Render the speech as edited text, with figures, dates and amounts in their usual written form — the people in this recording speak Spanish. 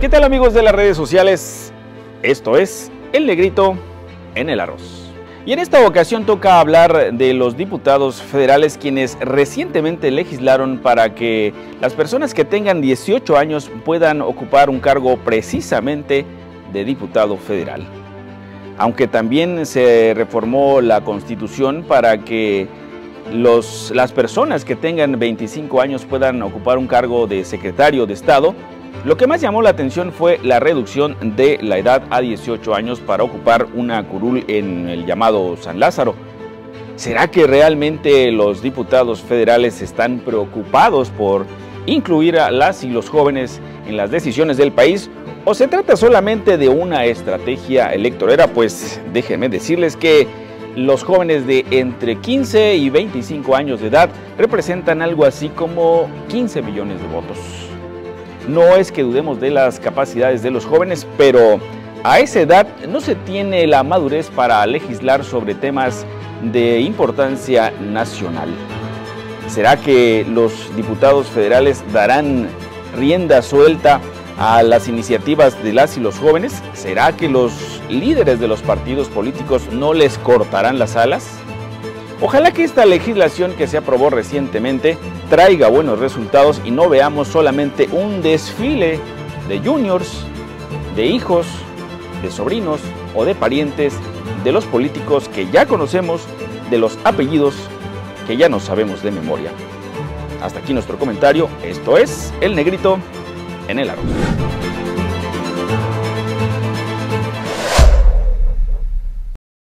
¿Qué tal, amigos de las redes sociales? Esto es El Negrito en el Arroz. Y en esta ocasión toca hablar de los diputados federales quienes recientemente legislaron para que las personas que tengan 18 años puedan ocupar un cargo precisamente de diputado federal. Aunque también se reformó la Constitución para que las personas que tengan 25 años puedan ocupar un cargo de secretario de Estado. Lo que más llamó la atención fue la reducción de la edad a 18 años para ocupar una curul en el llamado San Lázaro. ¿Será que realmente los diputados federales están preocupados por incluir a las y los jóvenes en las decisiones del país? ¿O se trata solamente de una estrategia electorera? Pues déjenme decirles que los jóvenes de entre 15 y 25 años de edad representan algo así como 15 millones de votos. No es que dudemos de las capacidades de los jóvenes, pero a esa edad no se tiene la madurez para legislar sobre temas de importancia nacional. ¿Será que los diputados federales darán rienda suelta a las iniciativas de las y los jóvenes? ¿Será que los líderes de los partidos políticos no les cortarán las alas? Ojalá que esta legislación que se aprobó recientemente traiga buenos resultados y no veamos solamente un desfile de juniors, de hijos, de sobrinos o de parientes de los políticos que ya conocemos, de los apellidos que ya no sabemos de memoria. Hasta aquí nuestro comentario. Esto es El Negrito en el Arroz.